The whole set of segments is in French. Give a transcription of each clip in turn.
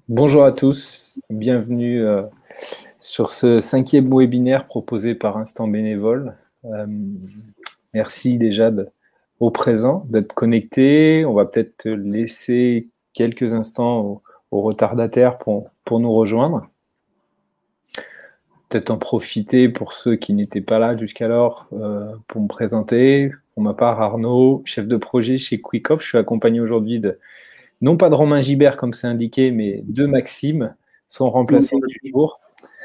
Bonjour à tous, bienvenue sur ce 5e webinaire proposé par Instant Bénévole. Merci déjà au présent d'être connecté. On va peut-être laisser quelques instants aux retardataires pour nous rejoindre. Peut-être en profiter pour ceux qui n'étaient pas là jusqu'alors pour me présenter. Pour ma part, Arnaud, chef de projet chez QuickOff. Je suis accompagné aujourd'hui non pas de Romain Gibert comme c'est indiqué, mais de Maxime, son remplaçant du jour.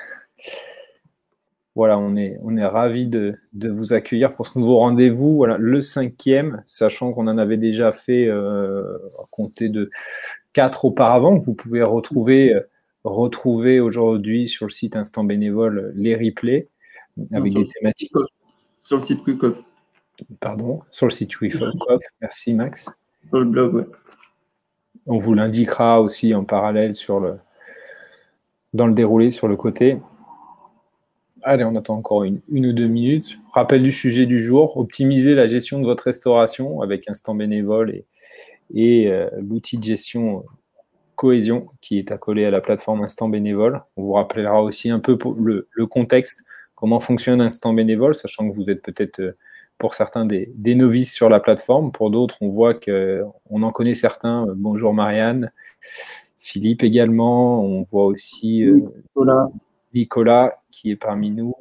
Voilà, on est ravis de vous accueillir pour ce nouveau rendez-vous. Voilà, le 5e, sachant qu'on en avait déjà fait à compter de 4 auparavant, que vous pouvez retrouver aujourd'hui sur le site Instant Bénévole les replays avec des thématiques. Sur le site QuickOff. Pardon, sur le site QuickOff. Merci Max. Sur le blog, ouais. On vous l'indiquera aussi en parallèle dans le déroulé sur le côté. Allez, on attend encore une ou deux minutes. Rappel du sujet du jour, optimiser la gestion de votre restauration avec Instant Bénévole et l'outil de gestion Cohésion qui est accolé à la plateforme Instant Bénévole. On vous rappellera aussi un peu pour le contexte, comment fonctionne Instant Bénévole, sachant que vous êtes peut-être pour certains des novices sur la plateforme. Pour d'autres, on voit qu'on en connaît certains. Bonjour Marianne, Philippe également. On voit aussi Nicolas qui est parmi nous.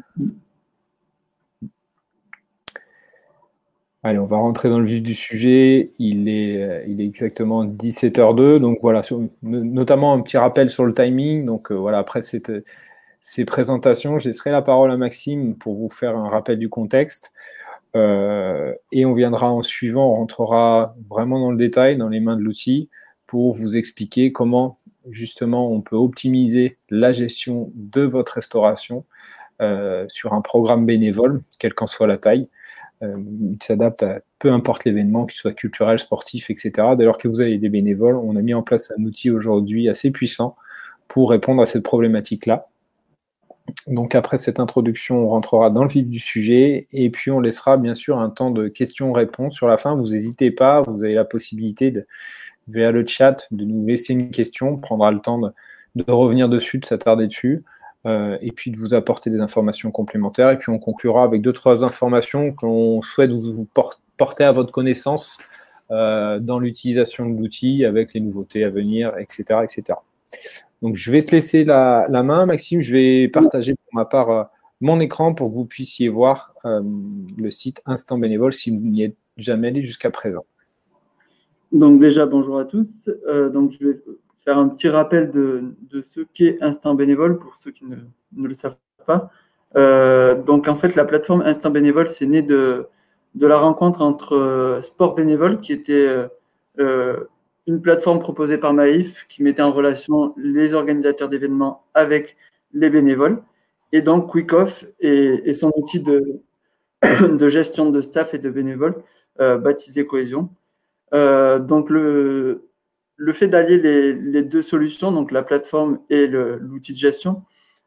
Allez, on va rentrer dans le vif du sujet. Il est exactement 17h02. Donc voilà, notamment un petit rappel sur le timing. Donc voilà, après ces présentations, je laisserai la parole à Maxime pour vous faire un rappel du contexte. Et on viendra en suivant, on rentrera vraiment dans le détail, dans les mains de l'outil, pour vous expliquer comment justement on peut optimiser la gestion de votre restauration sur un programme bénévole, quelle qu'en soit la taille. Il s'adapte à peu importe l'événement, qu'il soit culturel, sportif, etc. Dès lors que vous avez des bénévoles, on a mis en place un outil aujourd'hui assez puissant pour répondre à cette problématique-là. Donc après cette introduction, on rentrera dans le vif du sujet et puis on laissera bien sûr un temps de questions-réponses sur la fin. Vous n'hésitez pas, vous avez la possibilité via le chat de nous laisser une question, on prendra le temps de revenir dessus, de s'attarder dessus. Et puis de vous apporter des informations complémentaires. Et puis on conclura avec 2-3 informations qu'on souhaite vous porter à votre connaissance dans l'utilisation de l'outil, avec les nouveautés à venir, etc. etc. Donc je vais te laisser la main, Maxime. Je vais partager pour ma part mon écran pour que vous puissiez voir le site Instant Bénévole si vous n'y êtes jamais allé jusqu'à présent. Donc déjà, bonjour à tous. Donc je vais faire un petit rappel de ce qu'est Instant Bénévole pour ceux qui ne le savent pas. Donc en fait, la plateforme Instant Bénévole, c'est né de la rencontre entre Sport Bénévole, qui était une plateforme proposée par Maïf, qui mettait en relation les organisateurs d'événements avec les bénévoles, et donc QuickOff et son outil de gestion de staff et de bénévoles, baptisé Cohésion. Donc le fait d'allier les deux solutions, donc la plateforme et l'outil de gestion,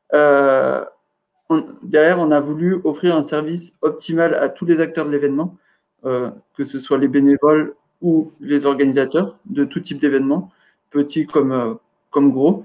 derrière, on a voulu offrir un service optimal à tous les acteurs de l'événement, que ce soit les bénévoles ou les organisateurs de tout type d'événements, petits comme gros,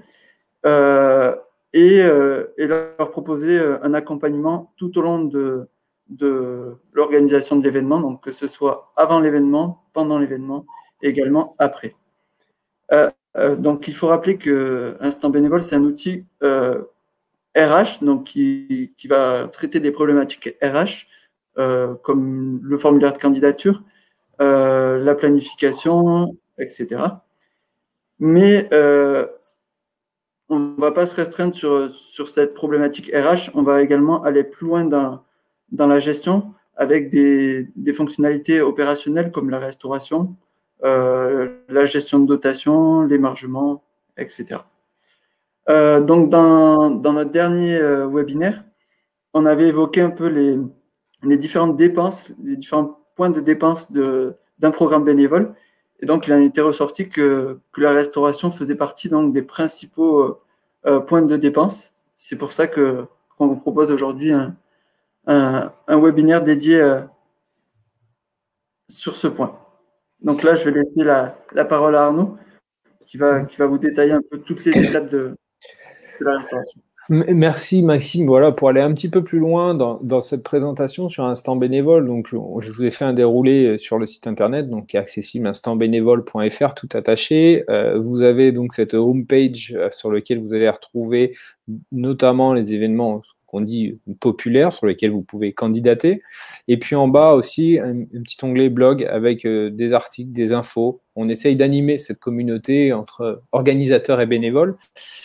et leur proposer un accompagnement tout au long de l'organisation de l'événement, donc que ce soit avant l'événement, pendant l'événement, et également après. Donc, il faut rappeler que Instant Bénévole, c'est un outil RH, donc qui va traiter des problématiques RH, comme le formulaire de candidature, la planification, etc. Mais on ne va pas se restreindre sur cette problématique RH, on va également aller plus loin dans la gestion avec des fonctionnalités opérationnelles comme la restauration, la gestion de dotation, l'émargement, etc. Donc, dans notre dernier webinaire, on avait évoqué un peu les différentes dépenses, les différents points de dépenses d'un programme bénévole. Et donc, il en était ressorti que la restauration faisait partie donc, des principaux points de dépenses. C'est pour ça qu'on vous propose aujourd'hui un webinaire dédié sur ce point. Donc là, je vais laisser la parole à Arnaud qui va vous détailler un peu toutes les étapes de la restauration. Merci Maxime. Voilà, pour aller un petit peu plus loin dans cette présentation sur Instant Bénévole, donc je vous ai fait un déroulé sur le site internet, donc qui est accessible instantbénévole.fr, tout attaché. Vous avez donc cette homepage sur laquelle vous allez retrouver notamment les événements qu'on dit populaires sur lesquels vous pouvez candidater. Et puis en bas aussi, un petit onglet blog avec des articles, des infos. On essaye d'animer cette communauté entre organisateurs et bénévoles.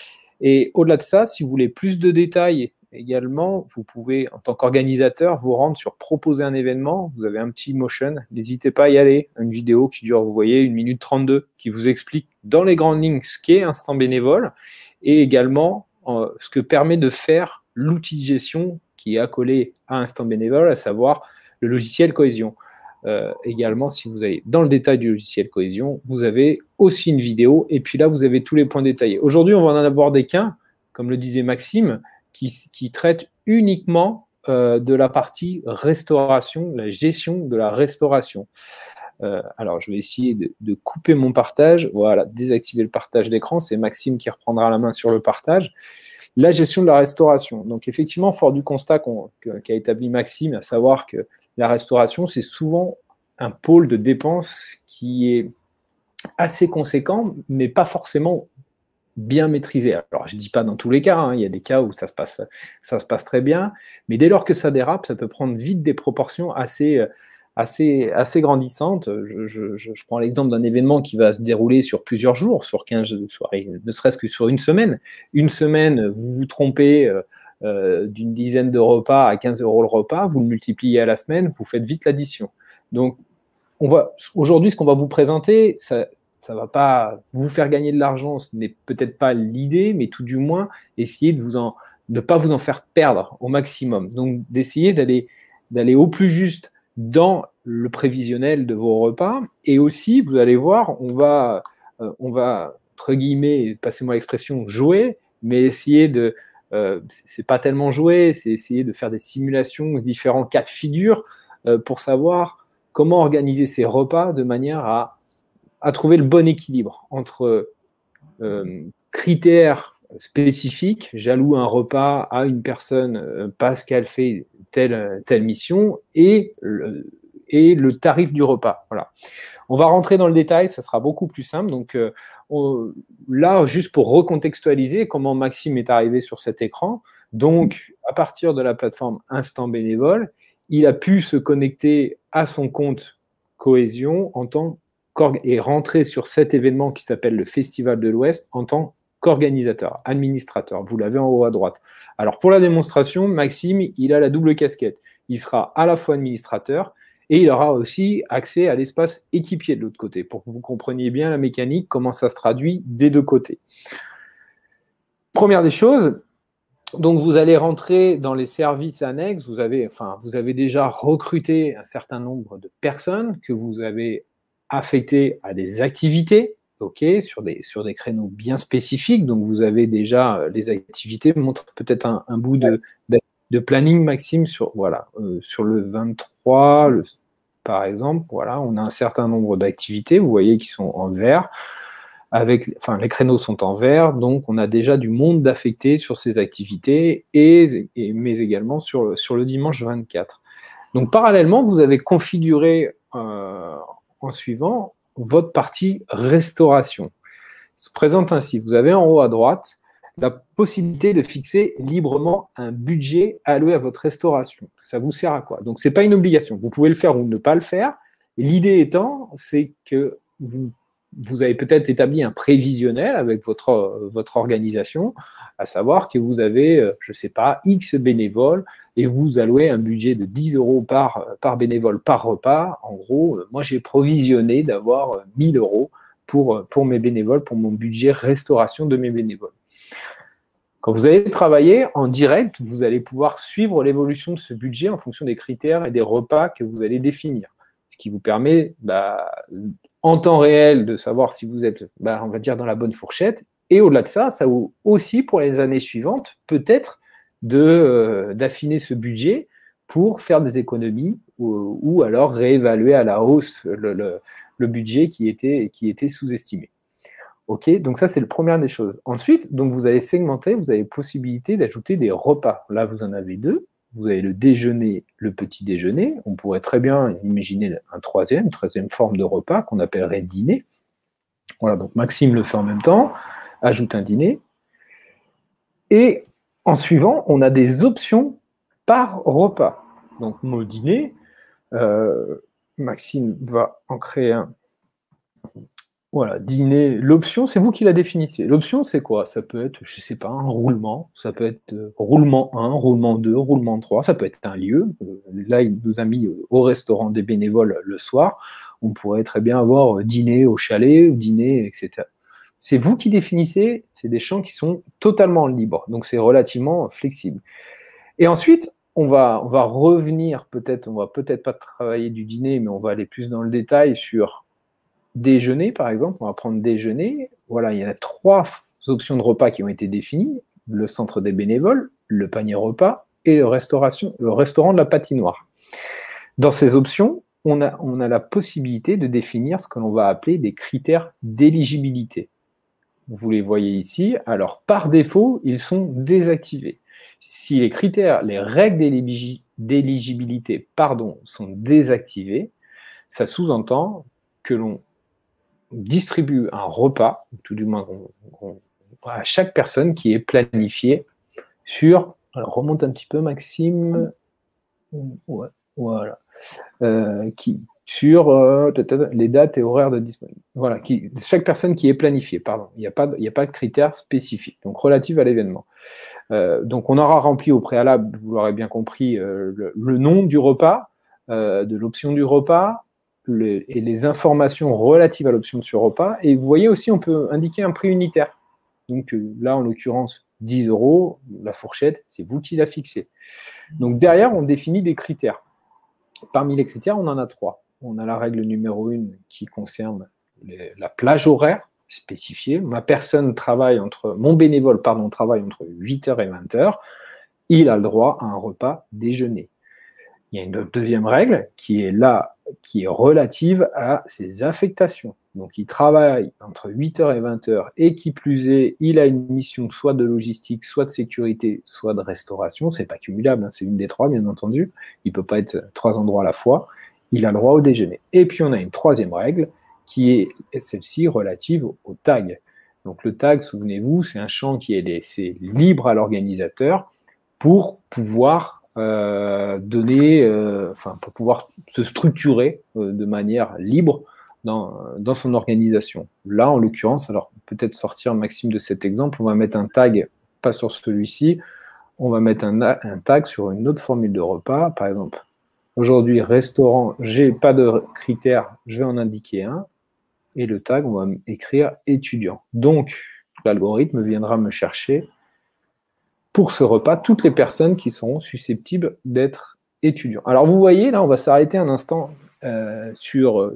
Et au-delà de ça, si vous voulez plus de détails également, vous pouvez, en tant qu'organisateur, vous rendre sur proposer un événement. Vous avez un petit motion, n'hésitez pas à y aller. Une vidéo qui dure, vous voyez, 1 minute 32, qui vous explique dans les grandes lignes ce qu'est Instant Bénévole et également ce que permet de faire l'outil de gestion qui est accolé à Instant Bénévole, à savoir le logiciel Cohésion. Également, si vous allez dans le détail du logiciel Cohésion, vous avez aussi une vidéo et puis là, vous avez tous les points détaillés. Aujourd'hui, on va en aborder qu'un, comme le disait Maxime, qui traite uniquement de la partie restauration, la gestion de la restauration. Alors, je vais essayer de couper mon partage. Voilà, désactiver le partage d'écran. C'est Maxime qui reprendra la main sur le partage. La gestion de la restauration. Donc, effectivement, fort du constat qu'a établi Maxime, à savoir que la restauration, c'est souvent un pôle de dépenses qui est assez conséquent, mais pas forcément bien maîtrisé. Alors, je ne dis pas dans tous les cas, hein, il y a des cas où ça se passe très bien, mais dès lors que ça dérape, ça peut prendre vite des proportions assez grandissantes. Je prends l'exemple d'un événement qui va se dérouler sur plusieurs jours, sur 15 soirées, ne serait-ce que sur une semaine. Une semaine, vous vous trompez d'une dizaine de repas à 15 € le repas, vous le multipliez à la semaine, vous faites vite l'addition. Donc, aujourd'hui, ce qu'on va vous présenter, ça ne va pas vous faire gagner de l'argent, ce n'est peut-être pas l'idée, mais tout du moins, essayer de ne pas vous en faire perdre au maximum. Donc, d'essayer d'aller au plus juste dans le prévisionnel de vos repas. Et aussi, vous allez voir, on va entre guillemets, passez-moi l'expression, jouer, mais essayer de c'est pas tellement jouer, c'est essayer de faire des simulations, différents cas de figure pour savoir comment organiser ces repas de manière à trouver le bon équilibre entre critères spécifiques, j'alloue un repas à une personne parce qu'elle fait telle mission, et le tarif du repas. Voilà. On va rentrer dans le détail, ça sera beaucoup plus simple. Donc là, juste pour recontextualiser comment Maxime est arrivé sur cet écran, donc à partir de la plateforme Instant Bénévole, il a pu se connecter à son compte Cohésion et rentrer sur cet événement qui s'appelle le Festival de l'Ouest en tant qu'organisateur, administrateur. Vous l'avez en haut à droite. Alors pour la démonstration, Maxime, il a la double casquette. Il sera à la fois administrateur et il aura aussi accès à l'espace équipier de l'autre côté pour que vous compreniez bien la mécanique, comment ça se traduit des deux côtés. Première des choses, donc vous allez rentrer dans les services annexes, vous avez déjà recruté un certain nombre de personnes que vous avez affectées à des activités, sur des créneaux bien spécifiques. Donc vous avez déjà les activités, montre peut-être un bout de planning, Maxime, sur le 23, par exemple, voilà, on a un certain nombre d'activités, vous voyez, qui sont en vert. Les créneaux sont en vert, donc on a déjà du monde d'affecté sur ces activités, mais également sur le dimanche 24. Donc parallèlement, vous avez configuré en suivant votre partie restauration. Il se présente ainsi. Vous avez en haut à droite la possibilité de fixer librement un budget alloué à votre restauration. Ça vous sert à quoi? Donc, ce n'est pas une obligation. Vous pouvez le faire ou ne pas le faire. L'idée étant, c'est que vous avez peut-être établi un prévisionnel avec votre organisation, à savoir que vous avez, je ne sais pas, X bénévoles et vous allouez un budget de 10 € par bénévole par repas. En gros, moi, j'ai provisionné d'avoir 1 000 € pour mes bénévoles, pour mon budget restauration de mes bénévoles. Quand vous allez travailler en direct, vous allez pouvoir suivre l'évolution de ce budget en fonction des critères et des repas que vous allez définir, ce qui vous permet en temps réel de savoir si vous êtes, on va dire, dans la bonne fourchette. Et au-delà de ça, ça vous aussi, pour les années suivantes, peut-être d'affiner ce budget pour faire des économies ou alors réévaluer à la hausse le budget qui était sous-estimé. OK, donc ça, c'est la première des choses. Ensuite, donc vous allez segmenter, vous avez possibilité d'ajouter des repas. Là, vous en avez deux. Vous avez le déjeuner, le petit déjeuner. On pourrait très bien imaginer une troisième forme de repas qu'on appellerait dîner. Voilà, donc Maxime le fait en même temps, ajoute un dîner. Et en suivant, on a des options par repas. Donc, mot dîner, Maxime va en créer un. Voilà, dîner. L'option, c'est vous qui la définissez. L'option, c'est quoi? Ça peut être, je ne sais pas, un roulement. Ça peut être roulement 1, roulement 2, roulement 3. Ça peut être un lieu. Là, il nous a mis au restaurant des bénévoles le soir. On pourrait très bien avoir dîner au chalet, dîner, etc. C'est vous qui définissez. C'est des champs qui sont totalement libres. Donc, c'est relativement flexible. Et ensuite, on va revenir, peut-être, on va peut-être pas travailler du dîner, mais on va aller plus dans le détail sur déjeuner, par exemple. On va prendre déjeuner. Voilà, il y a 3 options de repas qui ont été définies. Le centre des bénévoles, le panier repas et le restaurant de la patinoire. Dans ces options, on a la possibilité de définir ce que l'on va appeler des critères d'éligibilité. Vous les voyez ici. Alors, par défaut, ils sont désactivés. Si les critères, les règles d'éligibilité, sont désactivées, ça sous-entend que l'on distribue un repas, tout du moins à chaque personne qui est planifiée sur. Alors, remonte un petit peu, Maxime. Ouais, voilà. Sur les dates et horaires de disponibilité. Voilà, chaque personne qui est planifiée, pardon. Il n'y a pas de critères spécifiques, donc relatifs à l'événement. Donc, on aura rempli au préalable, vous l'aurez bien compris, le nom du repas, de l'option du repas, et les informations relatives à l'option de ce repas. Et vous voyez aussi, on peut indiquer un prix unitaire. Donc là, en l'occurrence, 10 €, la fourchette, c'est vous qui la fixez. Donc derrière, on définit des critères. Parmi les critères, on en a 3. On a la règle numéro 1 qui concerne la plage horaire spécifiée. Mon bénévole travaille entre 8h et 20h. Il a le droit à un repas déjeuner. Il y a une deuxième règle qui est relative à ses affectations. Donc, il travaille entre 8h et 20h et qui plus est, il a une mission soit de logistique, soit de sécurité, soit de restauration. Ce n'est pas cumulable, hein, c'est une des 3, bien entendu. Il ne peut pas être 3 endroits à la fois. Il a le droit au déjeuner. Et puis, on a une troisième règle qui est celle-ci relative au tag. Donc, le tag, souvenez-vous, c'est un champ qui est laissé libre à l'organisateur pour pouvoir pour pouvoir se structurer de manière libre dans son organisation. Là, en l'occurrence, alors peut-être sortir Maxime de cet exemple, on va mettre un tag, pas sur celui-ci, on va mettre un tag sur une autre formule de repas. Par exemple, aujourd'hui, restaurant, j'ai pas de critères, je vais en indiquer un, et le tag, on va écrire étudiant. Donc, l'algorithme viendra me chercher pour ce repas toutes les personnes qui seront susceptibles d'être étudiants. Alors vous voyez, là, on va s'arrêter un instant sur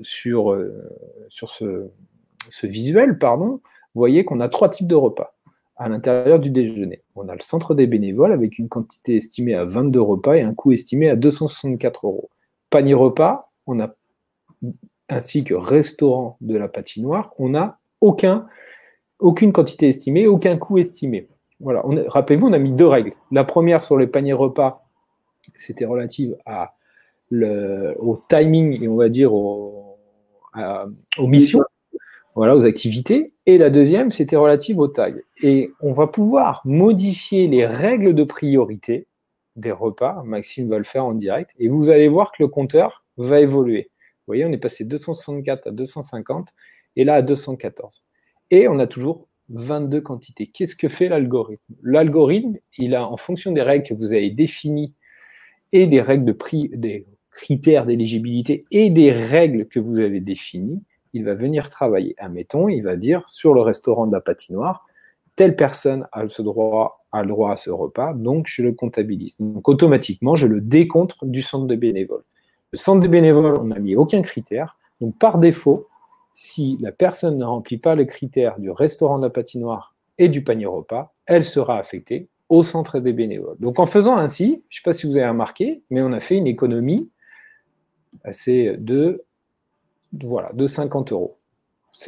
ce visuel, pardon. Vous voyez qu'on a 3 types de repas à l'intérieur du déjeuner. On a le centre des bénévoles avec une quantité estimée à 22 repas et un coût estimé à 264 €. Panier repas, ainsi que restaurant de la patinoire, on n'a aucune quantité estimée, aucun coût estimé. Voilà. Rappelez-vous, on a mis 2 règles. La première sur les paniers repas, c'était relative au timing et on va dire aux missions, voilà, aux activités. Et la deuxième, c'était relative au tag. Et on va pouvoir modifier les règles de priorité des repas. Maxime va le faire en direct. Et vous allez voir que le compteur va évoluer. Vous voyez, on est passé de 264 à 250 et là à 214. Et on a toujours 22 quantités. Qu'est-ce que fait l'algorithme? L'algorithme, il a, en fonction des règles que vous avez définies et des règles de prix, des critères d'éligibilité et des règles que vous avez définies, il va venir travailler. Admettons, il va dire sur le restaurant de la patinoire, telle personne a le droit à ce repas, donc je le comptabilise. Donc automatiquement, je le décompte du centre de bénévoles. Le centre de bénévoles, on n'a mis aucun critère, donc par défaut, si la personne ne remplit pas le critère du restaurant de la patinoire et du panier repas, elle sera affectée au centre des bénévoles. Donc en faisant ainsi, je ne sais pas si vous avez remarqué, mais on a fait une économie de 50 €. C'est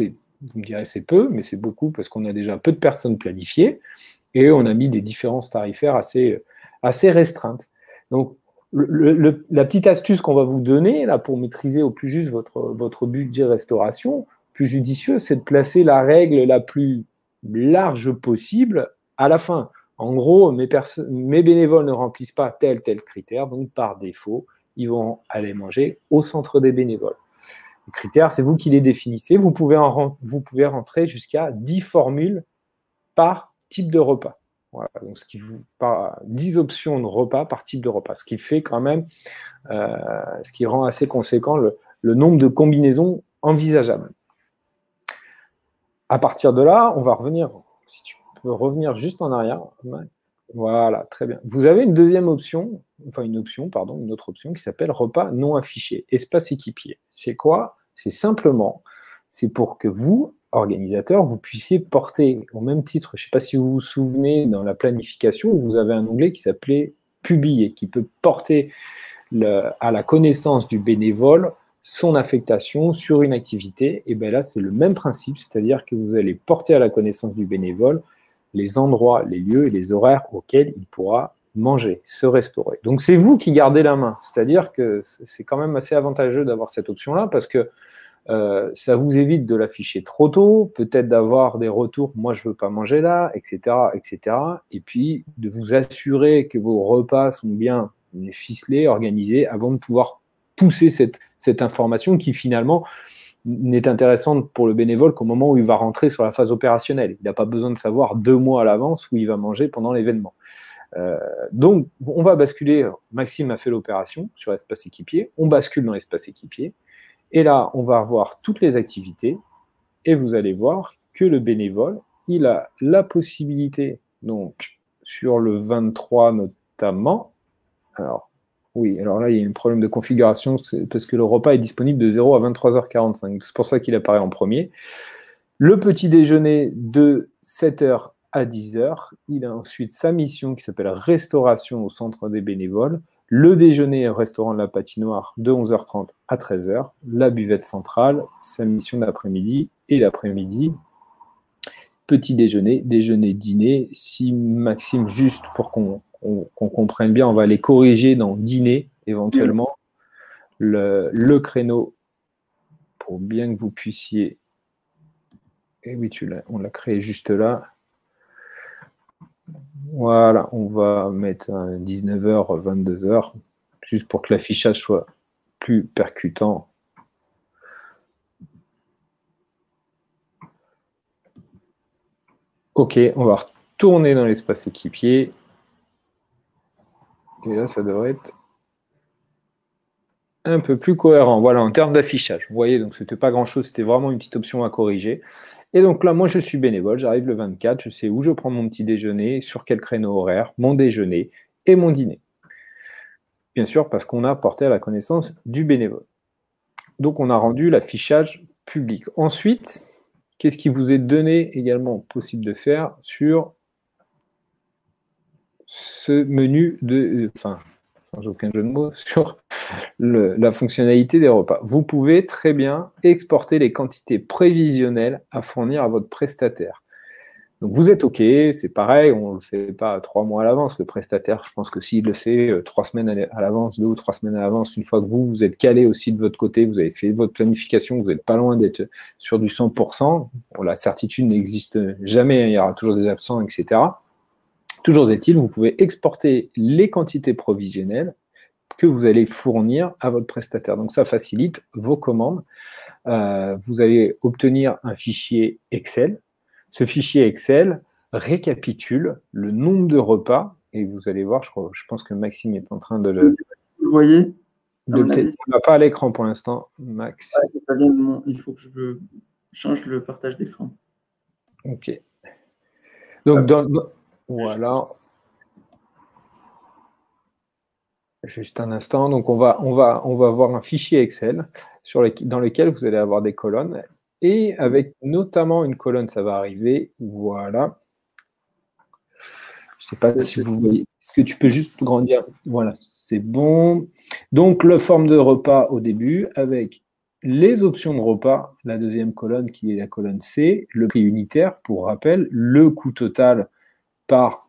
Vous me direz c'est peu, mais c'est beaucoup parce qu'on a déjà peu de personnes planifiées et on a mis des différences tarifaires assez restreintes. Donc, la petite astuce qu'on va vous donner là, pour maîtriser au plus juste votre budget restauration, plus judicieux, c'est de placer la règle la plus large possible à la fin. En gros, mes bénévoles ne remplissent pas tel critère, donc par défaut, ils vont aller manger au centre des bénévoles. Les critères, c'est vous qui les définissez. Vous pouvez rentrer jusqu'à 10 formules par type de repas. Voilà, donc 10 options de repas par type de repas, ce qui fait quand même, ce qui rend assez conséquent le nombre de combinaisons envisageables. À partir de là, on va revenir, si tu peux revenir juste en arrière. Voilà, très bien. Vous avez une deuxième option, une autre option qui s'appelle repas non affiché, espace équipier. C'est quoi? C'est pour que vous, organisateurs, vous puissiez porter au même titre, je ne sais pas si vous vous souvenez, dans la planification, vous avez un onglet qui s'appelait publier, qui peut porter à la connaissance du bénévole son affectation sur une activité. Et bien là, c'est le même principe, c'est-à-dire que vous allez porter à la connaissance du bénévole les endroits, les lieux et les horaires auxquels il pourra manger, se restaurer. Donc c'est vous qui gardez la main, c'est-à-dire que c'est quand même assez avantageux d'avoir cette option-là parce que ça vous évite de l'afficher trop tôt, peut-être d'avoir des retours, moi je ne veux pas manger là, etc., etc. Et puis de vous assurer que vos repas sont bien ficelés, organisés, avant de pouvoir pousser cette information qui finalement n'est intéressante pour le bénévole qu'au moment où il va rentrer sur la phase opérationnelle. Il n'a pas besoin de savoir 2 mois à l'avance où il va manger pendant l'événement. Donc, on va basculer, Maxime a fait l'opération sur l'espace équipier, on bascule dans l'espace équipier, et là, on va revoir toutes les activités, et vous allez voir que le bénévole, il a la possibilité, donc sur le 23 notamment, alors là, il y a un problème de configuration, parce que le repas est disponible de 0 à 23h45, c'est pour ça qu'il apparaît en premier. Le petit déjeuner de 7h à 10h, il a ensuite sa mission qui s'appelle restauration au centre des bénévoles, le déjeuner au restaurant de la Patinoire de 11h30 à 13h, la buvette centrale, sa mission d'après-midi, et l'après-midi, petit déjeuner, dîner. Si Maxime, juste pour qu'on comprenne bien, on va les corriger dans dîner, éventuellement, le créneau, pour bien que vous puissiez... Et oui, on l'a créé juste là. Voilà, on va mettre 19h, 22h, juste pour que l'affichage soit plus percutant. Ok, on va retourner dans l'espace équipier. Et là, ça devrait être un peu plus cohérent. Voilà, en termes d'affichage. Vous voyez, donc c'était pas grand-chose, c'était vraiment une petite option à corriger. Et donc là, moi, je suis bénévole, j'arrive le 24, je sais où je prends mon petit déjeuner, sur quel créneau horaire, mon déjeuner et mon dîner. Bien sûr, parce qu'on a porté à la connaissance du bénévole. Donc, on a rendu l'affichage public. Ensuite, qu'est-ce qui vous est donné également possible de faire sur ce menu de... sans aucun jeu de mots, sur la fonctionnalité des repas. Vous pouvez très bien exporter les quantités prévisionnelles à fournir à votre prestataire. Donc vous êtes OK, c'est pareil, on ne le fait pas 3 mois à l'avance. Le prestataire, je pense que s'il le sait 3 semaines à l'avance, 2 ou 3 semaines à l'avance, une fois que vous êtes calé aussi de votre côté, vous avez fait votre planification, vous n'êtes pas loin d'être sur du 100%. Bon, la certitude n'existe jamais, il y aura toujours des absents, etc. Toujours est-il, vous pouvez exporter les quantités provisionnelles que vous allez fournir à votre prestataire. Donc ça facilite vos commandes. Vous allez obtenir un fichier Excel. Ce fichier Excel récapitule le nombre de repas et vous allez voir, je pense que Maxime est en train de le... Vous voyez ça ne va pas à l'écran pour l'instant, Max. Il faut que je change le partage d'écran. Ok. Donc, voilà. Juste un instant. Donc, on va voir un fichier Excel dans lequel vous allez avoir des colonnes. Et avec notamment une colonne, ça va arriver. Voilà. Je ne sais pas si vous voyez. Est-ce que tu peux juste grandir? Voilà, c'est bon. Donc, la forme de repas au début avec les options de repas, la deuxième colonne qui est la colonne C, le prix unitaire, pour rappel, le coût total par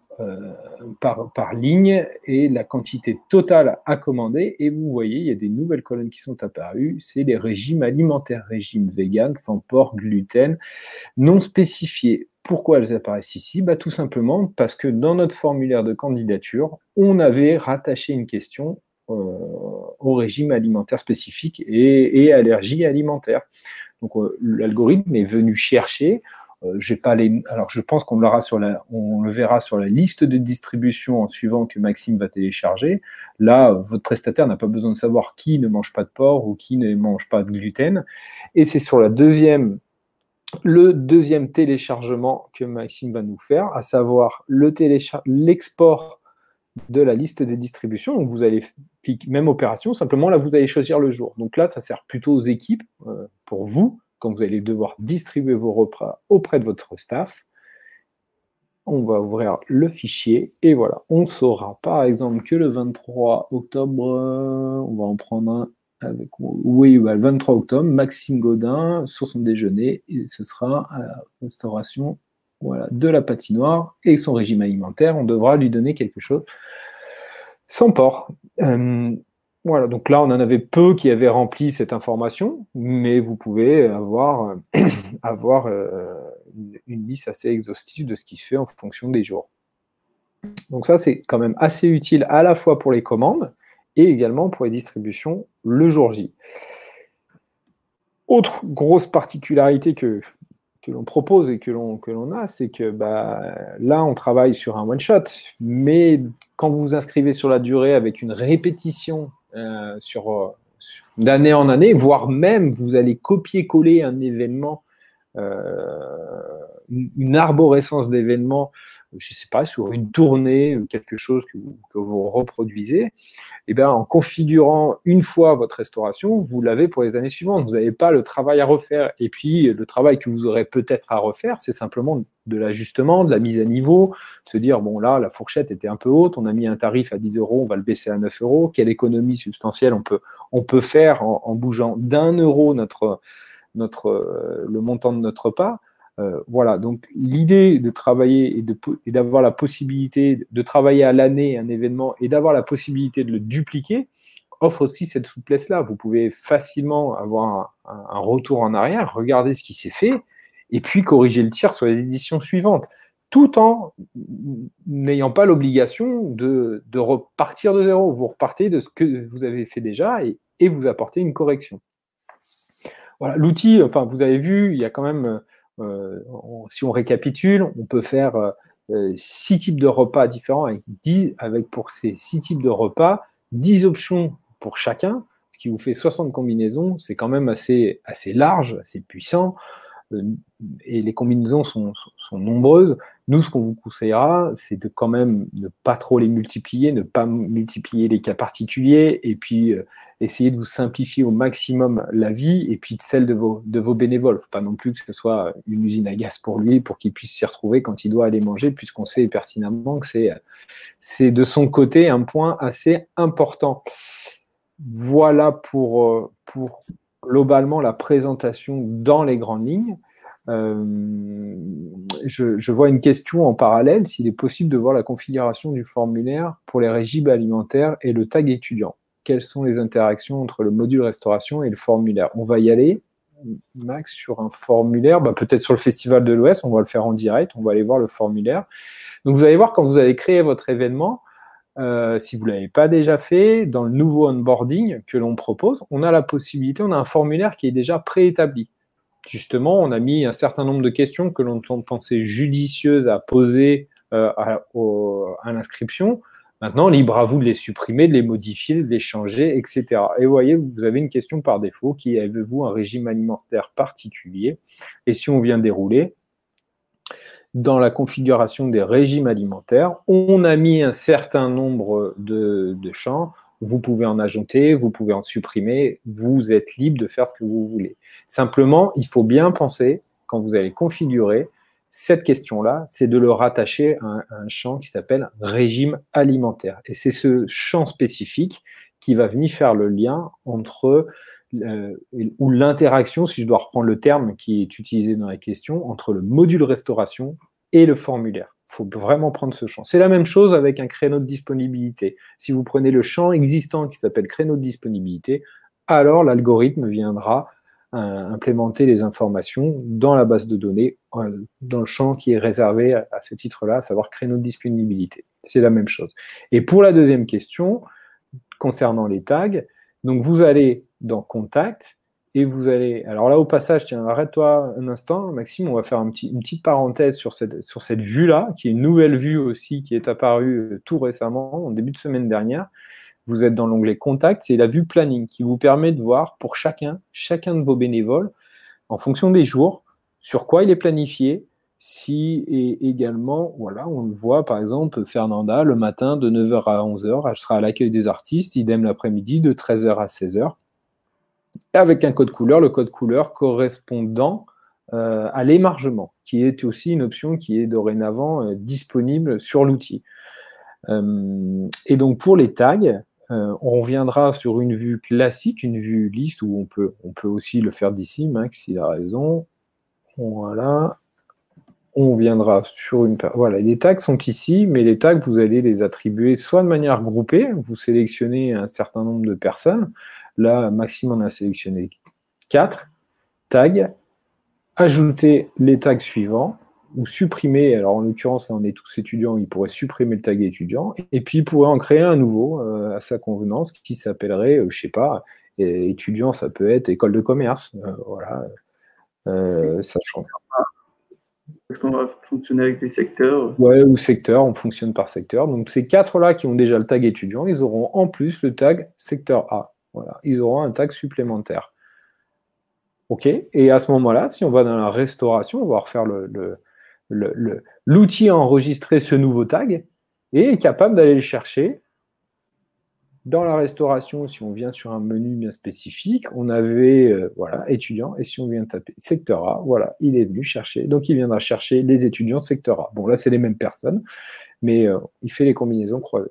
ligne et la quantité totale à commander. Et vous voyez, il y a des nouvelles colonnes qui sont apparues. C'est les régimes alimentaires, régime vegan, sans porc, gluten, non spécifiés. Pourquoi elles apparaissent ici? Tout simplement parce que dans notre formulaire de candidature, on avait rattaché une question au régime alimentaire spécifique et allergie alimentaire. Donc l'algorithme est venu chercher. Alors je pense qu'on le verra sur la liste de distribution en suivant que Maxime va télécharger. Là, votre prestataire n'a pas besoin de savoir qui ne mange pas de porc ou qui ne mange pas de gluten. Et c'est sur le deuxième téléchargement que Maxime va nous faire, à savoir l'export de la liste des distributions. Donc vous allez cliquer, même opération, simplement là vous allez choisir le jour. Donc là ça sert plutôt aux équipes, pour vous, quand vous allez devoir distribuer vos repas auprès de votre staff. On va ouvrir le fichier et voilà, on saura par exemple que le 23 octobre, on va en prendre un avec, oui, le 23 octobre, Maxime Gaudin, sur son déjeuner, et ce sera à la restauration, voilà, de la patinoire, et son régime alimentaire, on devra lui donner quelque chose sans porc. Voilà, donc là, on en avait peu qui avaient rempli cette information, mais vous pouvez avoir, une liste assez exhaustive de ce qui se fait en fonction des jours. Donc ça, c'est quand même assez utile à la fois pour les commandes et également pour les distributions le jour J. Autre grosse particularité que l'on propose et que l'on a, c'est que là, on travaille sur un one-shot, mais quand vous vous inscrivez sur la durée avec une répétition d'année en année, voire même vous allez copier-coller un événement, une arborescence d'événements, je ne sais pas, sur une tournée, quelque chose que vous reproduisez, et bien, en configurant une fois votre restauration, vous l'avez pour les années suivantes. Vous n'avez pas le travail à refaire. Et puis, le travail que vous aurez peut-être à refaire, c'est simplement de l'ajustement, de la mise à niveau, se dire, bon là, la fourchette était un peu haute, on a mis un tarif à 10 euros, on va le baisser à 9 euros. Quelle économie substantielle on peut faire en bougeant d'1 euro le montant de notre repas. Voilà, donc l'idée de travailler et d'avoir la possibilité de travailler à l'année un événement et d'avoir la possibilité de le dupliquer offre aussi cette souplesse-là. Vous pouvez facilement avoir un retour en arrière, regarder ce qui s'est fait et puis corriger le tir sur les éditions suivantes, tout en n'ayant pas l'obligation de repartir de zéro. Vous repartez de ce que vous avez fait déjà et vous apportez une correction. Voilà, l'outil, enfin, vous avez vu, il y a quand même... si on récapitule, on peut faire 6 types de repas différents avec pour ces 6 types de repas, 10 options pour chacun, ce qui vous fait 60 combinaisons. C'est quand même assez large, assez puissant, et les combinaisons sont nombreuses. Nous, ce qu'on vous conseillera, c'est de quand même ne pas trop les multiplier, ne pas multiplier les cas particuliers, et puis essayer de vous simplifier au maximum la vie, et puis celle de vos bénévoles. Il ne faut pas non plus que ce soit une usine à gaz pour lui, pour qu'il puisse s'y retrouver quand il doit aller manger, puisqu'on sait pertinemment que c'est de son côté un point assez important. Voilà pour globalement la présentation dans les grandes lignes. Je vois une question en parallèle, s'il est possible de voir la configuration du formulaire pour les régimes alimentaires et le tag étudiant. Quelles sont les interactions entre le module restauration et le formulaire? On va y aller, Max, sur un formulaire, peut-être sur le Festival de l'Ouest, on va le faire en direct, on va aller voir le formulaire. Donc vous allez voir, quand vous allez créer votre événement, si vous ne l'avez pas déjà fait, dans le nouveau onboarding que l'on propose, on a la possibilité, on a un formulaire qui est déjà préétabli. Justement, on a mis un certain nombre de questions que l'on pensait judicieuses à poser à l'inscription. Maintenant, libre à vous de les supprimer, de les modifier, de les changer, etc. Et vous voyez, vous avez une question par défaut qui est: avez-vous un régime alimentaire particulier? Et si on vient dérouler, dans la configuration des régimes alimentaires, on a mis un certain nombre de champs. Vous pouvez en ajouter, vous pouvez en supprimer, vous êtes libre de faire ce que vous voulez. Simplement, il faut bien penser, quand vous allez configurer cette question-là, c'est de le rattacher à un champ qui s'appelle régime alimentaire. Et c'est ce champ spécifique qui va venir faire le lien entre ou l'interaction, si je dois reprendre le terme qui est utilisé dans la question, entre le module restauration et le formulaire. Il faut vraiment prendre ce champ. C'est la même chose avec un créneau de disponibilité. Si vous prenez le champ existant qui s'appelle créneau de disponibilité, alors l'algorithme viendra implémenter les informations dans la base de données, dans le champ qui est réservé à ce titre-là, à savoir créneau de disponibilité. C'est la même chose. Et pour la deuxième question, concernant les tags, donc vous allez dans Contact, et vous allez... Alors là, au passage, tiens, arrête-toi un instant, Maxime, on va faire une petite parenthèse sur cette vue-là, qui est une nouvelle vue aussi, qui est apparue tout récemment, en début de semaine dernière. Vous êtes dans l'onglet Contact, c'est la vue Planning, qui vous permet de voir pour chacun de vos bénévoles, en fonction des jours, sur quoi il est planifié, et également, voilà, on le voit, par exemple, Fernanda, le matin, de 9h à 11h, elle sera à l'accueil des artistes, idem l'après-midi, de 13h à 16h, avec un code couleur, le code couleur correspondant à l'émargement, qui est aussi une option qui est dorénavant disponible sur l'outil. Et donc, pour les tags, on reviendra sur une vue classique, une vue liste, où on peut aussi le faire d'ici, Max, il a raison. Voilà. On viendra sur une... Voilà, les tags sont ici, mais les tags, vous allez les attribuer soit de manière groupée, vous sélectionnez un certain nombre de personnes. Là, Maxime en a sélectionné 4 tags. Ajoutez les tags suivants, ou supprimer, alors en l'occurrence, là on est tous étudiants, il pourrait supprimer le tag étudiant, et puis il pourrait en créer un nouveau à sa convenance, qui s'appellerait, je sais pas, étudiant, ça peut être école de commerce, voilà, sachant... Est-ce qu'on va fonctionner avec des secteurs? Ouais, ou secteur, on fonctionne par secteur. Donc ces 4-là qui ont déjà le tag étudiant, ils auront en plus le tag secteur A. Voilà, ils auront un tag supplémentaire. OK, et à ce moment-là, si on va dans la restauration, on va refaire l'outil a enregistré ce nouveau tag et est capable d'aller le chercher dans la restauration. Si on vient sur un menu bien spécifique, on avait voilà, étudiants, et si on vient taper secteur A, voilà, il est venu chercher, donc il viendra chercher les étudiants de secteur A. Bon, là, c'est les mêmes personnes, mais il fait les combinaisons croisées.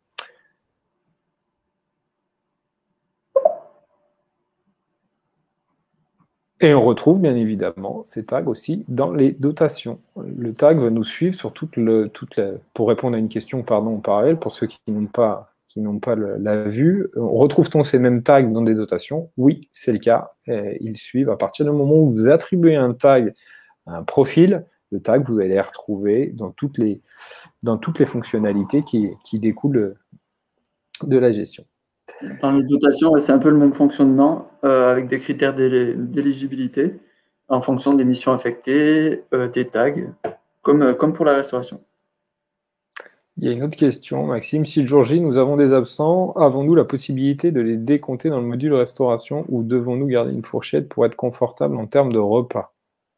Et on retrouve bien évidemment ces tags aussi dans les dotations. Le tag va nous suivre sur pour répondre à une question en parallèle, pour ceux qui n'ont pas la vue. Retrouve-t-on ces mêmes tags dans des dotations? Oui, c'est le cas. Et ils suivent à partir du moment où vous attribuez un tag à un profil. Le tag, vous allez les retrouver dans toutes les fonctionnalités qui découlent de la gestion. Dans les dotations, c'est un peu le même fonctionnement, avec des critères d'éligibilité en fonction des missions affectées, des tags, comme pour la restauration. Il y a une autre question, Maxime. Si le jour J, nous avons des absents, avons-nous la possibilité de les décompter dans le module restauration ou devons-nous garder une fourchette pour être confortable en termes de repas?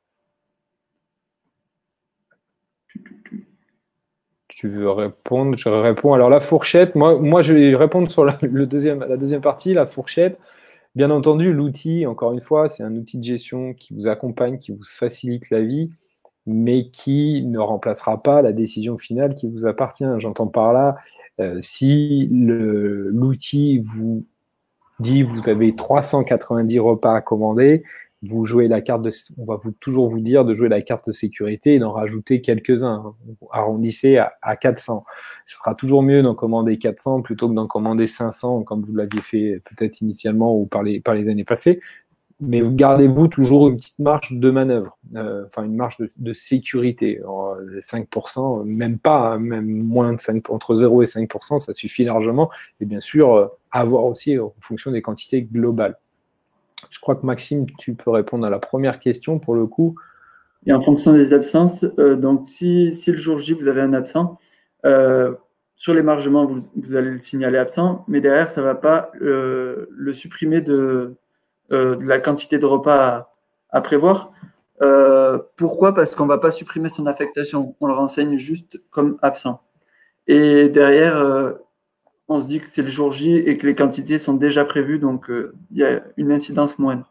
Tu veux répondre? Je réponds. Alors la fourchette, moi je vais répondre sur la deuxième partie, la fourchette. Bien entendu, l'outil, encore une fois, c'est un outil de gestion qui vous accompagne, qui vous facilite la vie, mais qui ne remplacera pas la décision finale qui vous appartient. J'entends par là, si l'outil vous dit vous avez 390 repas à commander, vous jouez on va toujours vous dire de jouer la carte de sécurité et d'en rajouter quelques-uns. Arrondissez à 400. Ce sera toujours mieux d'en commander 400 plutôt que d'en commander 500 comme vous l'aviez fait peut-être initialement ou par les années passées. Mais gardez-vous toujours une petite marge de manœuvre, une marge de sécurité. 5%, même pas, hein, même moins de 5%, entre 0 et 5%, ça suffit largement. Et bien sûr, avoir aussi en fonction des quantités globales. Je crois que Maxime, tu peux répondre à la première question pour le coup. Et en fonction des absences, donc si le jour J, vous avez un absent, sur l'émargement, vous allez le signaler absent, mais derrière, ça ne va pas le supprimer de la quantité de repas à prévoir. Pourquoi? Parce qu'on ne va pas supprimer son affectation. On le renseigne juste comme absent. Et derrière, on se dit que c'est le jour J et que les quantités sont déjà prévues, donc il y a une incidence moindre.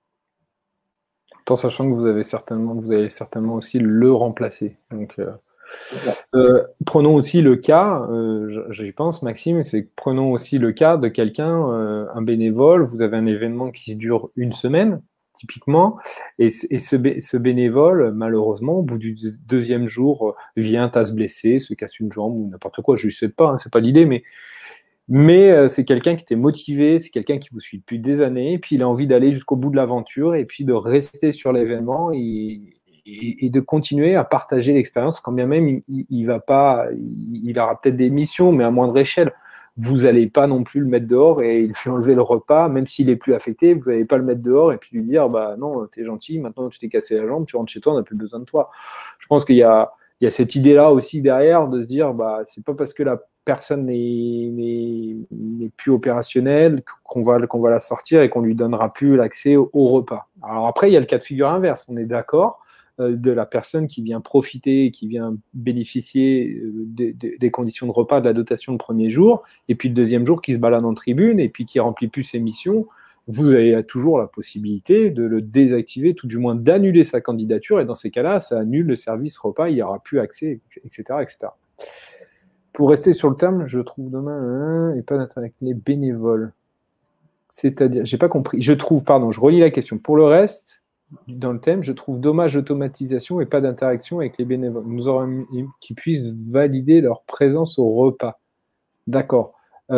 Tout en sachant que vous allez certainement aussi le remplacer. Donc, Prenons aussi le cas, j'y pense Maxime, c'est prenons aussi le cas de quelqu'un, un bénévole, vous avez un événement qui dure une semaine, typiquement, et ce bénévole, malheureusement, au bout du deuxième jour, vient à se blesser, se casse une jambe ou n'importe quoi, je ne sais pas, hein, c'est pas l'idée, mais c'est quelqu'un qui était motivé, c'est quelqu'un qui vous suit depuis des années, et puis il a envie d'aller jusqu'au bout de l'aventure, et puis de rester sur l'événement, et de continuer à partager l'expérience, quand bien même il va pas, il aura peut-être des missions, mais à moindre échelle. Vous n'allez pas non plus le mettre dehors et lui enlever le repas, même s'il est plus affecté, vous n'allez pas le mettre dehors et puis lui dire, bah non, t'es gentil, maintenant que je t'ai cassé la jambe, tu rentres chez toi, on n'a plus besoin de toi. Je pense qu'il y a cette idée-là aussi derrière de se dire, bah c'est pas parce que la personne n'est plus opérationnelle qu'on va la sortir et qu'on lui donnera plus l'accès au repas. Alors après, il y a le cas de figure inverse, on est d'accord, de la personne qui vient profiter, qui vient bénéficier des conditions de repas, de la dotation le premier jour, et puis le deuxième jour qui se balade en tribune, et puis qui remplit plus ses missions, vous avez toujours la possibilité de le désactiver, tout du moins d'annuler sa candidature, et dans ces cas-là, ça annule le service repas, il n'y aura plus accès, etc., etc. Pour rester sur le thème, je trouve demain et pas d'intérêt avec les bénévoles. C'est-à-dire, j'ai pas compris. Je relis la question. Pour le reste, dans le thème, je trouve dommage l'automatisation et pas d'interaction avec les bénévoles. Nous aurions qui puissent valider leur présence au repas. D'accord.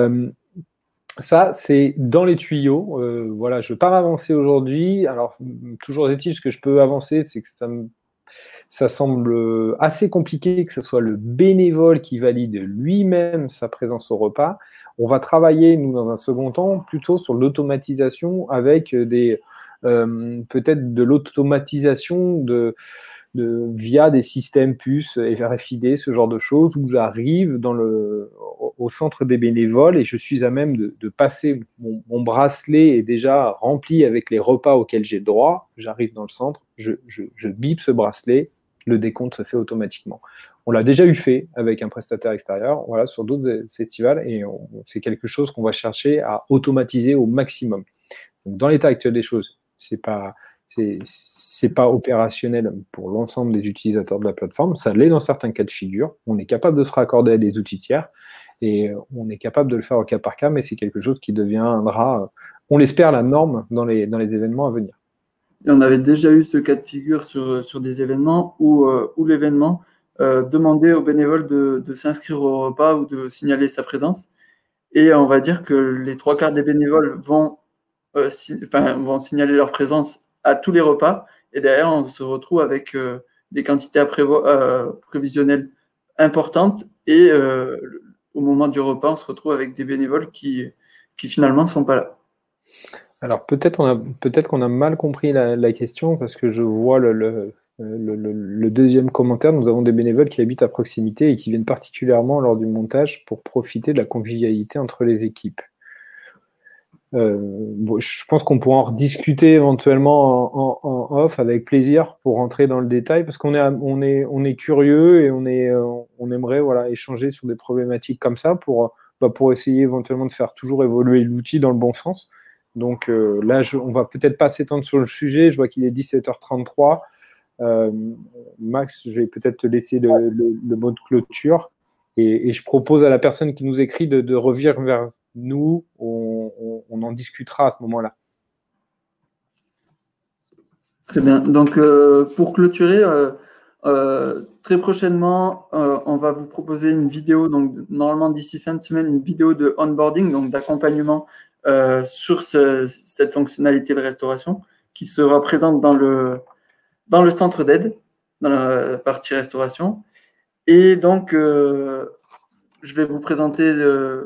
Ça, c'est dans les tuyaux. Voilà, je ne veux pas m'avancer aujourd'hui. Alors, toujours est-il, ce que je peux avancer, c'est que ça semble assez compliqué que ce soit le bénévole qui valide lui-même sa présence au repas. On va travailler, nous, dans un second temps, plutôt sur l'automatisation avec peut-être de l'automatisation via des systèmes puces et RFID, ce genre de choses, où j'arrive au centre des bénévoles et je suis à même de passer, mon bracelet est déjà rempli avec les repas auxquels j'ai droit, j'arrive dans le centre, je bip ce bracelet, le décompte se fait automatiquement. On l'a déjà eu fait avec un prestataire extérieur, voilà, sur d'autres festivals, et c'est quelque chose qu'on va chercher à automatiser au maximum. Donc, dans l'état actuel des choses, c'est pas opérationnel pour l'ensemble des utilisateurs de la plateforme. Ça l'est dans certains cas de figure. On est capable de se raccorder à des outils tiers et on est capable de le faire au cas par cas, mais c'est quelque chose qui deviendra, on l'espère, la norme dans les événements à venir. Et on avait déjà eu ce cas de figure sur des événements où l'événement demandait aux bénévoles de s'inscrire au repas ou de signaler sa présence. Et on va dire que les 3/4 des bénévoles vont signaler leur présence à tous les repas. Et derrière, on se retrouve avec des quantités prévisionnelles importantes. Et au moment du repas, on se retrouve avec des bénévoles qui finalement ne sont pas là. Alors peut-être qu'on a mal compris la question parce que je vois le deuxième commentaire. Nous avons des bénévoles qui habitent à proximité et qui viennent particulièrement lors du montage pour profiter de la convivialité entre les équipes. Je pense qu'on pourra en rediscuter éventuellement en off avec plaisir pour rentrer dans le détail parce qu'on est curieux et on aimerait voilà, échanger sur des problématiques comme ça pour essayer éventuellement de faire toujours évoluer l'outil dans le bon sens. Donc là, on va peut-être pas s'étendre sur le sujet. Je vois qu'il est 17h33. Max, je vais peut-être te laisser le mot de clôture. Et je propose à la personne qui nous écrit de revenir vers nous. On en discutera à ce moment-là. Très bien. Donc, pour clôturer, très prochainement, on va vous proposer une vidéo, donc normalement d'ici fin de semaine, une vidéo de onboarding, donc d'accompagnement sur cette fonctionnalité de restauration qui sera présente dans le centre d'aide, dans la partie restauration. Et donc, je vais vous présenter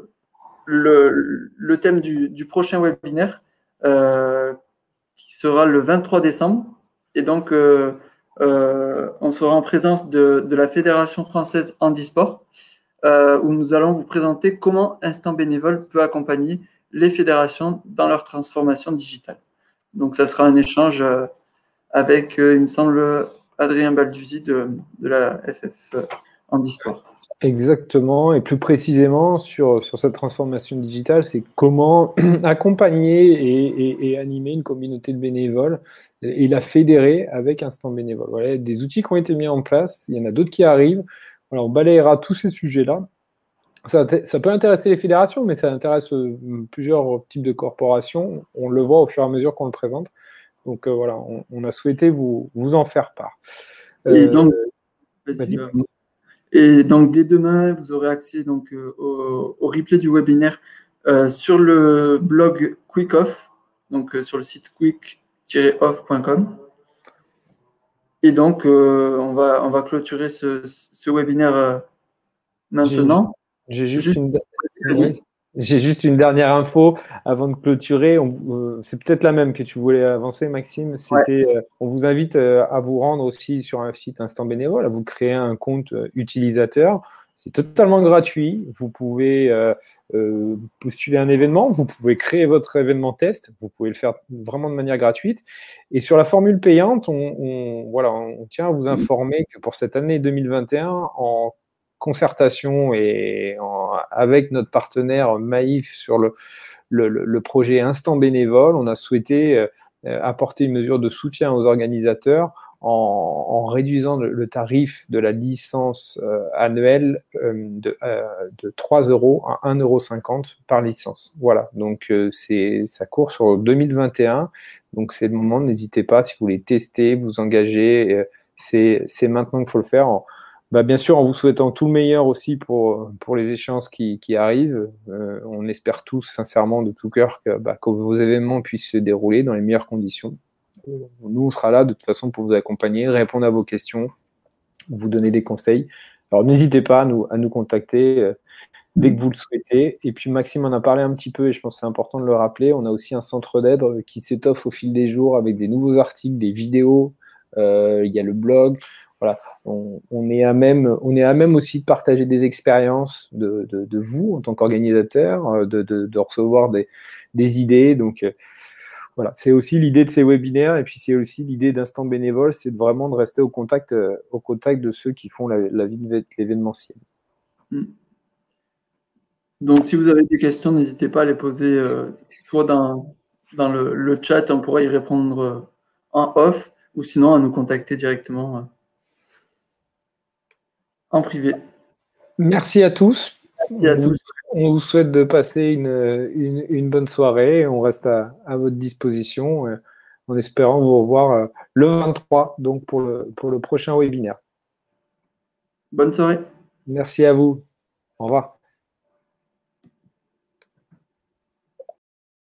le thème du prochain webinaire qui sera le 23 décembre. Et donc, on sera en présence de la Fédération française handisport où nous allons vous présenter comment Instant Bénévole peut accompagner les fédérations dans leur transformation digitale. Donc, ça sera un échange avec, il me semble, Adrien Balduzzi de la FF Handisport. Exactement, et plus précisément sur cette transformation digitale, c'est comment accompagner et animer une communauté de bénévoles et la fédérer avec Instant Bénévole. Voilà, des outils qui ont été mis en place, il y en a d'autres qui arrivent. Voilà, on balayera tous ces sujets-là. Ça peut intéresser les fédérations, mais ça intéresse plusieurs types de corporations. On le voit au fur et à mesure qu'on le présente. Donc voilà, on a souhaité vous en faire part. Et donc, et donc, dès demain, vous aurez accès donc, au replay du webinaire sur le blog QuickOff, donc sur le site quick-off.com. Et donc, on va clôturer ce webinaire maintenant. J'ai juste une dernière info avant de clôturer. C'est peut-être la même que tu voulais avancer, Maxime. C'était, on vous invite à vous rendre aussi sur un site Instant Bénévole, à vous créer un compte utilisateur. C'est totalement gratuit. Vous pouvez postuler un événement, vous pouvez créer votre événement test, vous pouvez le faire vraiment de manière gratuite. Et sur la formule payante, on tient à vous informer que pour cette année 2021, en concertation et avec notre partenaire Maïf sur le projet Instant Bénévole, on a souhaité apporter une mesure de soutien aux organisateurs en réduisant le tarif de la licence annuelle de 3 € à 1,50 € par licence. Voilà, donc ça court sur 2021, donc c'est le moment, n'hésitez pas, si vous voulez tester, vous engager, c'est maintenant qu'il faut le faire. Bien sûr, en vous souhaitant tout le meilleur aussi pour les échéances qui arrivent. On espère tous sincèrement de tout cœur que vos événements puissent se dérouler dans les meilleures conditions. Nous, on sera là de toute façon pour vous accompagner, répondre à vos questions, vous donner des conseils. Alors, n'hésitez pas à nous contacter dès que vous le souhaitez. Et puis, Maxime en a parlé un petit peu et je pense que c'est important de le rappeler. On a aussi un centre d'aide qui s'étoffe au fil des jours avec des nouveaux articles, des vidéos. Il y a le blog. Voilà, on est à même aussi de partager des expériences de vous en tant qu'organisateur, de recevoir des idées. Donc, voilà, c'est aussi l'idée de ces webinaires et puis c'est aussi l'idée d'Instant Bénévole, c'est vraiment de rester au contact de ceux qui font la vie de l'événementiel. Donc, si vous avez des questions, n'hésitez pas à les poser soit dans le chat, on pourra y répondre en off, ou sinon à nous contacter directement en privé. Merci à tous. Merci à tous. On vous souhaite de passer une bonne soirée. On reste à votre disposition en espérant vous revoir le 23 donc pour le prochain webinaire. Bonne soirée. Merci à vous. Au revoir.